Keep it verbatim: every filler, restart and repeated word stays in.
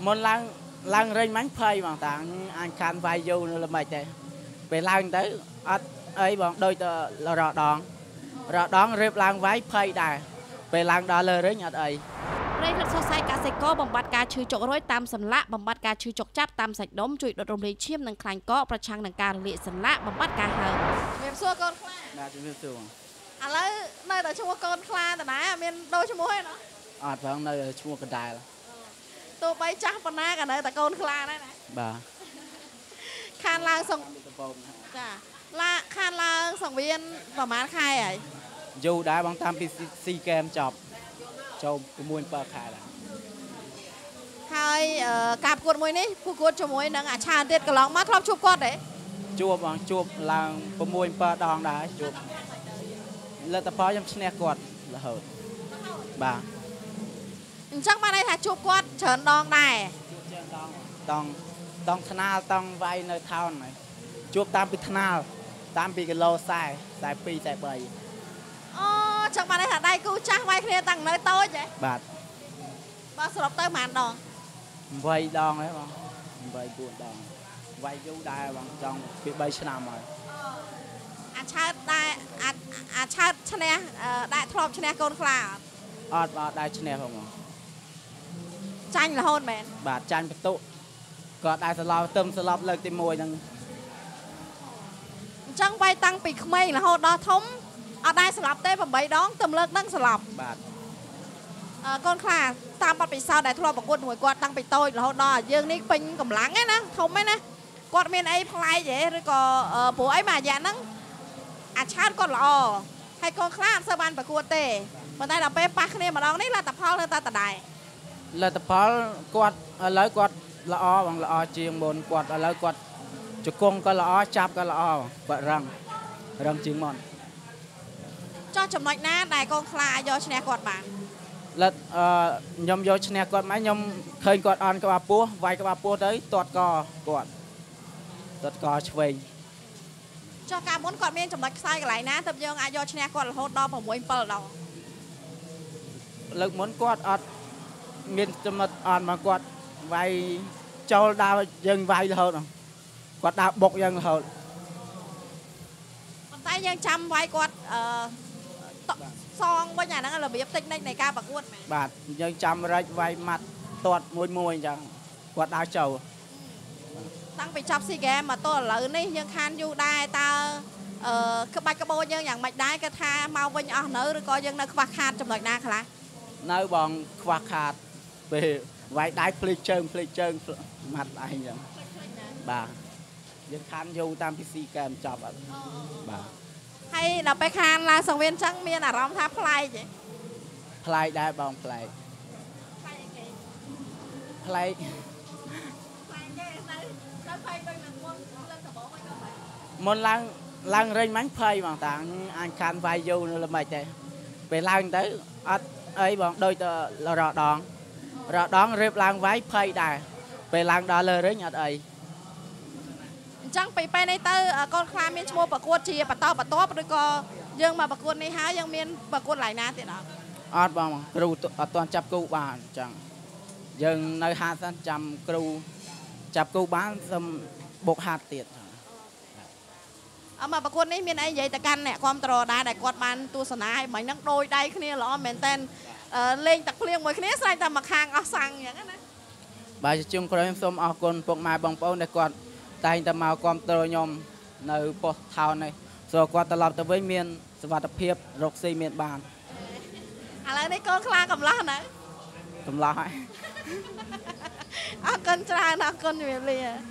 មុនឡើងឡើងរែងមាញ់ភ័យបងតាអញខានវាយយូរនៅល្មិចទេពេលឡើងទៅអត់អីបងដូចទៅរដងរដងរៀបឡើងវាយភ័យដែរពេលឡើងដល់លើរែងអត់អីព្រៃលិតសរសៃកសិករបំបត្តិការឈឺចុករយតាមសន្លាក់បំបត្តិការឈឺចុកចាប់តាមសាច់ដុំជួយដុតរំលាយឈាមនិងខ្លាញ់កកប្រឆាំងនឹងការរលាកសន្លាក់បំបត្តិការហើមជំរាបសួរកូនខ្លាបាទជំរាបសួរឥឡូវនៅតែឈ្មោះកូនខ្លាតាណាមានដូរឈ្មោះទេណាអត់ផងនៅឈ្មោះកណ្ដាលទោះបីចាស់ប៉ុណ្ណាក៏នៅតែកូនខ្លាដែរណាបាទខានឡើងសង្ចាឡាខានឡើងសង្វៀនប្រហែលខែហើយយូរដែរបងតាមពីស៊ីហ្គេមចប់ចូល៦ 7ខែដែរហើយការប្រកួតមួយនេះប្រកួតជាមួយនឹងអាឆានទៀតកន្លងមកធ្លាប់ជួបគាត់ទេជួបបងជួបឡើង6 7ដងដែរជួបលទ្ធផលខ្ញុំឈ្នះគាត់រហូតបាទអញ្ចឹងបានន័យថាជួបគាត់ច្រើនដងដែរជួបច្រើនដងតង់តង់ថ្នាលតង់វាយនៅថោនហើយជួបតាមពីថ្នាលតាមពីគីឡូខ្សែខ្សែពីរខ្សែបីអូចឹងបានន័យថាដៃគូចាស់វាយគ្នាតាំងនៅតូចហ៎បាទបើសរុបទៅប៉ុន្មានដង 8ដងហ្នឹងបង8 4ដងវាយយូរដែរបងចង់ពី3ឆ្នាំហើយអាឆើតដែរអាឆើតឈ្នះដាក់ធ្លាប់ឈ្នះកូនខ្លាអត់អត់ដែរឈ្នះផងបងចាញ់រហូតមែនបាទចាញ់បន្ទុគាត់ដែរស្លាប់ទឹមស្លាប់លើកទី1ហ្នឹងអញ្ចឹងវាយតាំងពីក្មេងរហូតដល់ធំអត់ដែរស្លាប់ទេ8ដងទឹមលើកហ្នឹងស្លាប់បាទអឺកូនខ្លាតាមបទពិសោធន៍ដែលធ្លាប់ប្រកួតជាមួយគាត់តាំងពីតូចរហូតដល់យើងនេះពេញកម្លាំងឯណាធំឯណាគាត់មានអីប្លែកទេឬក៏ព្រោះអីមួយរយៈហ្នឹងអាឆាតគាត់ល្អហើយកូនខ្លាអត់សូវបានប្រកួតទេប៉ុន្តែដល់ពេលប៉ះគ្នាម្ដងនេះលទ្ធផលនៅតែដដែលលទ្ធផលគាត់ឥឡូវគាត់ល្អបងល្អជាងមុនគាត់ឥឡូវគាត់ជង្គង់ក៏ល្អចាប់ក៏ល្អគាត់រឹងរឹងជាងមុនចោះចំណុចណាដែលកូនខ្លាអាចយកឈ្នះគាត់បានលទ្ធអឺខ្ញុំយកឈ្នះគាត់មកខ្ញុំឃើញគាត់អន់ក្បាលពោះវាយក្បាលពោះទៅទាត់កគាត់ទាត់កឆ្វេងចុះការមុនគាត់មានចំណុចខ្សោយកន្លែងណាទើបយើងអាចយកឈ្នះគាត់រហូតដល់6 7ដងលើកមុនគាត់អត់មានចំណុចអន់មកគាត់វាយចូលដើរយើងវាយរហូតគាត់ដើរបុកយើងរហូតប៉ុន្តែយើងចាំវាយគាត់អឺសងវិញអាហ្នឹងរបៀបតិចនិចនៃការប្រកួតមែនបាទយើងចាំរែកវាយម៉ាត់ទាត់មួយមួយអញ្ចឹងគាត់ដើរចូលតាំងពីចប់ស៊ីហ្គេមមកទល់ឥឡូវនេះយើងខានយូរដែរតើអឺក្បាច់ក្បូរយើងយ៉ាងម៉េចដែរគាត់ថាមកវិញអស់នៅឬក៏យើងនៅខ្វះខាតចំណុចណាខ្លះនៅបងខ្វះខាតពេលវាយដៃភ្លេចជើងភ្លេចជើងម៉ាត់ឯងអញ្ចឹងបាទយើងខានយូរតាមពីស៊ីហ្គេមចប់អត់បាទហើយដល់ពេលខានឡើងសង្វៀនអញ្ចឹងមានអារម្មណ៍ថាប្លែកទេប្លែកដែរបងប្លែកប្លែកគេប្លែកប្លែកគេនៅនៅប្លែកដូចនឹងមុនលើកដំបូងហ្នឹងទៅមុនឡើងឡើងរែងមាញ់ភ័យបងតាអញខានវាយយូរនៅល្មិចទេពេលឡើងទៅអត់អីបងដូចទៅរដងរដងរៀបឡើងវាយភ័យដែរពេលឡើងដល់លើរែងអត់អីអញ្ចឹងពីពេលនេះទៅកូនខ្លាមានឈ្មោះប្រកួតជាបន្តបន្ទាប់ឬក៏យើងមកប្រកួតនេះហើយយើងមានប្រកួតឡើងណាទៀតអត់អត់បងគ្រូអត់ទាន់ចាប់គូបានអញ្ចឹងយើងនៅហាត់សិនចាំគ្រូចាប់គូបានសឹមបុកហាត់ទៀតអមមកប្រកួតនេះមានអីនិយាយទៅកាន់អ្នកគ្រប់ត្រដែរដែលគាត់បានទស្សនាឲ្យមិញហ្នឹងដូចដៃគ្នាល្អមែនតើលេងទឹកភ្លៀងមួយគ្នាស្រែកតែមកខាងអស់សាំងអញ្ចឹងណាបាទជាជុំក្រោយខ្ញុំសូមអរគុណពុកម៉ែបងប្អូនដែលគាត់តែងតែមកគ្រប់គ្រងខ្ញុំនៅប៉ុស្តិ៍ថោននេះសូមគាត់ត្រឡប់ទៅវិញមានសុវត្ថិភាពរកស៊ីមានបានឥឡូវនេះកូនខ្លាកំឡោះនៅកំឡោះហើយអរគុណច្រើនអរគុណជំរាបលា